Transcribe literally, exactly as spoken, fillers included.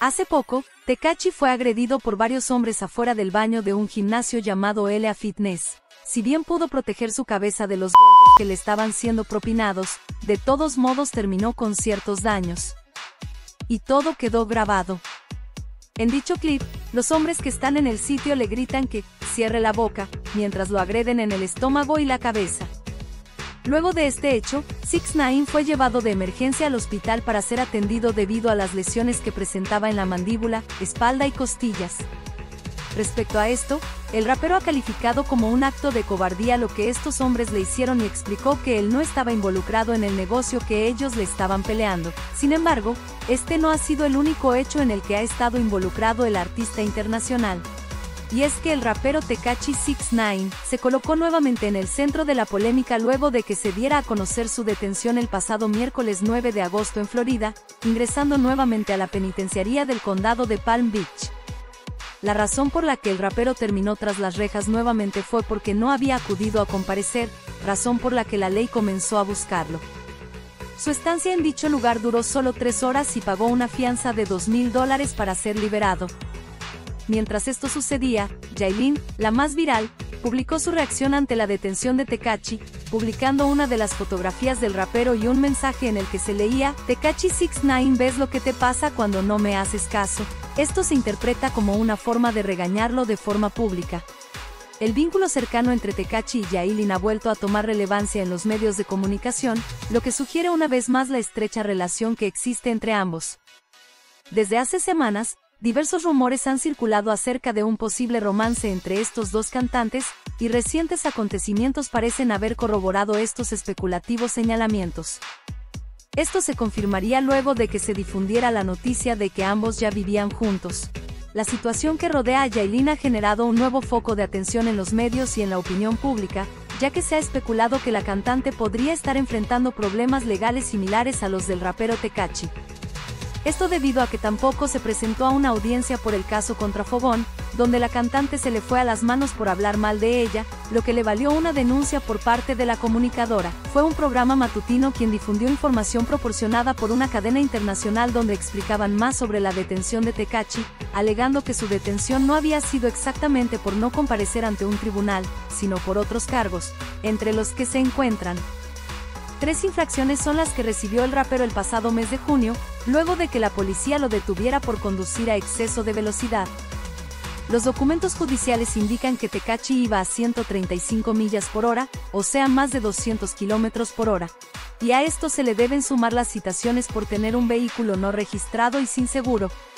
Hace poco, Tekashi fue agredido por varios hombres afuera del baño de un gimnasio llamado L A Fitness. Si bien pudo proteger su cabeza de los golpes que le estaban siendo propinados, de todos modos terminó con ciertos daños. Y todo quedó grabado. En dicho clip, los hombres que están en el sitio le gritan que cierre la boca, mientras lo agreden en el estómago y la cabeza. Luego de este hecho, six ix fue llevado de emergencia al hospital para ser atendido debido a las lesiones que presentaba en la mandíbula, espalda y costillas. Respecto a esto, el rapero ha calificado como un acto de cobardía lo que estos hombres le hicieron y explicó que él no estaba involucrado en el negocio que ellos le estaban peleando. Sin embargo, este no ha sido el único hecho en el que ha estado involucrado el artista internacional. Y es que el rapero Tekashi six ix se colocó nuevamente en el centro de la polémica luego de que se diera a conocer su detención el pasado miércoles nueve de agosto en Florida, ingresando nuevamente a la penitenciaría del condado de Palm Beach. La razón por la que el rapero terminó tras las rejas nuevamente fue porque no había acudido a comparecer, razón por la que la ley comenzó a buscarlo. Su estancia en dicho lugar duró solo tres horas y pagó una fianza de dos mil dólares para ser liberado. Mientras esto sucedía, Yailin, la más viral, publicó su reacción ante la detención de Tekashi, publicando una de las fotografías del rapero y un mensaje en el que se leía: Tekashi six ix, ¿ves lo que te pasa cuando no me haces caso? Esto se interpreta como una forma de regañarlo de forma pública. El vínculo cercano entre Tekashi y Yailin ha vuelto a tomar relevancia en los medios de comunicación, lo que sugiere una vez más la estrecha relación que existe entre ambos. Desde hace semanas, diversos rumores han circulado acerca de un posible romance entre estos dos cantantes, y recientes acontecimientos parecen haber corroborado estos especulativos señalamientos. Esto se confirmaría luego de que se difundiera la noticia de que ambos ya vivían juntos. La situación que rodea a Yailin ha generado un nuevo foco de atención en los medios y en la opinión pública, ya que se ha especulado que la cantante podría estar enfrentando problemas legales similares a los del rapero Tekashi. Esto debido a que tampoco se presentó a una audiencia por el caso contra Fogón, donde la cantante se le fue a las manos por hablar mal de ella, lo que le valió una denuncia por parte de la comunicadora. Fue un programa matutino quien difundió información proporcionada por una cadena internacional donde explicaban más sobre la detención de Tekashi, alegando que su detención no había sido exactamente por no comparecer ante un tribunal, sino por otros cargos, entre los que se encuentran. Tres infracciones son las que recibió el rapero el pasado mes de junio, luego de que la policía lo detuviera por conducir a exceso de velocidad. Los documentos judiciales indican que Tekashi iba a ciento treinta y cinco millas por hora, o sea más de doscientos kilómetros por hora. Y a esto se le deben sumar las citaciones por tener un vehículo no registrado y sin seguro,